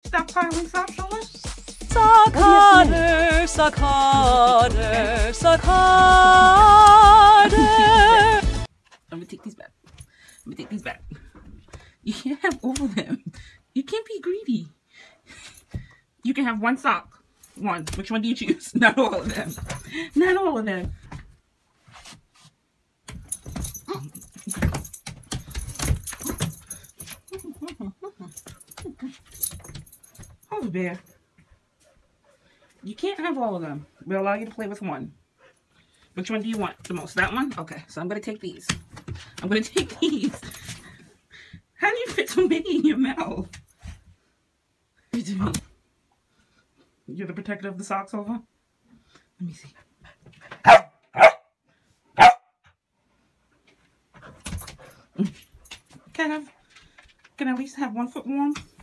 Stop piling socks on us. Suck harder, suck harder, suck harder. Let me take these back. Let me take these back. You can't have all of them. You can't be greedy. You can have one sock. One. Which one do you choose? Not all of them. Not all of them. Hold it, Bear. You can't have all of them. We'll allow you to play with one. Which one do you want the most? That one? Okay, so I'm going to take these. I'm going to take these. How do you fit so many in your mouth? You're the protector of the socks over? Let me see. Can I at least have 1 foot warm?